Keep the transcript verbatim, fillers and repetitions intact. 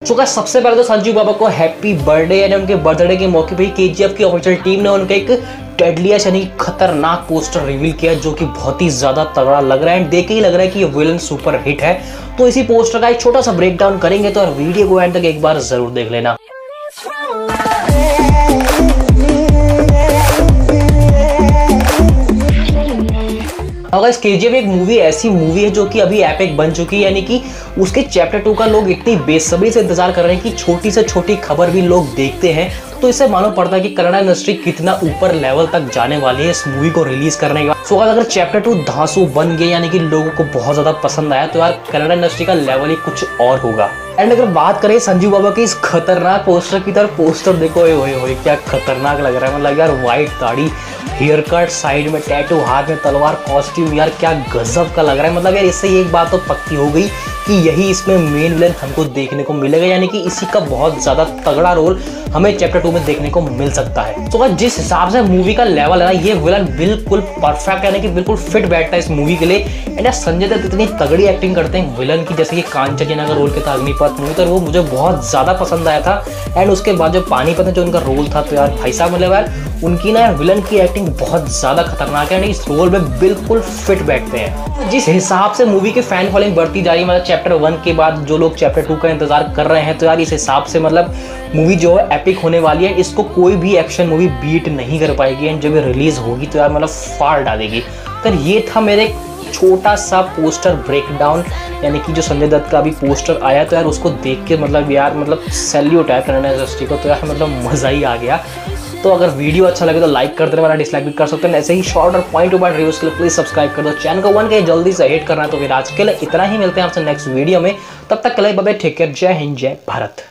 So guys सबसे पहले तो संजीव बाबा को हैप्पी बर्थडे, यानी उनके बर्थडे के मौके पे केजीएफ की ऑफिशियल टीम ने उनका एक डेडलीस्ट यानी खतरनाक पोस्टर रिवील किया जो कि बहुत ही ज्यादा तगड़ा लग रहा है एंड देख के ही लग रहा है कि ये विलन सुपर हिट है। तो इसी पोस्टर का एक छोटा सा ब्रेक डाउन करेंगे, तो वीडियो को एंड तक एक बार जरूर देख लेना। अगर केजीएफ एक मूवी ऐसी मूवी है जो कि अभी एपिक बन चुकी है, यानी कि उसके चैप्टर टू का लोग इतनी बेसब्री से इंतजार कर रहे हैं कि छोटी से छोटी खबर भी लोग देखते हैं। तो इससे मालूम पड़ता है कि कन्नड़ इंडस्ट्री कितना ऊपर लेवल तक जाने वाली है इस मूवी को रिलीज करने के बाद। सो अगर चैप्टर टू धांसू बन गए यानी कि लोगों को बहुत ज्यादा पसंद आया तो यार कन्नड़ इंडस्ट्री का लेवल ही कुछ और होगा। एंड अगर बात करें संजीव बाबा की इस खतरनाक पोस्टर की तरफ, पोस्टर देखो ओए ओए ओए क्या खतरनाक लग रहा है। मतलब यार व्हाइट दाढ़ी, हेयर कट, साइड में टैटू, हाथ में तलवार, कॉस्ट्यूम, यार क्या गजब का लग रहा है। मतलब यार इससे एक बात तो पक्की हो गई कि यही इसमें मेन विलन हमको देखने को मिलेगा, यानी कि इसी का बहुत ज्यादा तगड़ा रोल हमें चैप्टर टू में देखने को मिल सकता है। तो जिस हिसाब से मूवी का लेवल है ना, ये विलन बिल्कुल परफेक्ट यानी कि बिल्कुल फिट बैठता है इस मूवी के लिए। एंड संजय दत्त इतनी तगड़ी एक्टिंग करते हैं विलन की, जैसे कि कांचनजंगा का रोल के था अग्निपथ मूवी, तो वो मुझे बहुत ज्यादा पसंद आया था। एंड उसके बाद जो पानीपत में जो उनका रोल था, तो यार भाई साहब मतलब यार उनकी ना विलन की एक्टिंग बहुत ज्यादा खतरनाक है, इस रोल में बिल्कुल फिट बैठते हैं। जिस हिसाब से मूवी की फैन फॉलोइंग बढ़ती जा रही है, मतलब चैप्टर वन के बाद जो लोग चैप्टर टू का इंतजार कर रहे हैं, तो यार इस हिसाब से मतलब मूवी जो है एपिक होने वाली है। इसको कोई भी एक्शन मूवी बीट नहीं कर पाएगी एंड जब ये रिलीज होगी तो यार मतलब फाड़ डालेगी। तो ये था मेरे छोटा सा पोस्टर ब्रेकडाउन, यानी कि जो संजय दत्त का अभी पोस्टर आया तो यार उसको देख के मतलब यार मतलब सैल्यूट है कन्नड़ इंडस्ट्री को, तो यार मतलब मज़ा ही आ गया। तो अगर वीडियो अच्छा लगे तो लाइक कर देना, वाला डिसलाइक भी कर सकते हैं। ऐसे ही शॉर्ट और पॉइंट टू पॉइंट रिव्यूज के लिए प्लीज सब्सक्राइब कर दो चैनल को। वन के जल्दी से हिट करना है। तो फिर आज के लिए इतना ही, मिलते हैं आपसे नेक्स्ट वीडियो में, तब तक के लिए बाय बाय, टेक केयर, जय हिंद, जय भारत।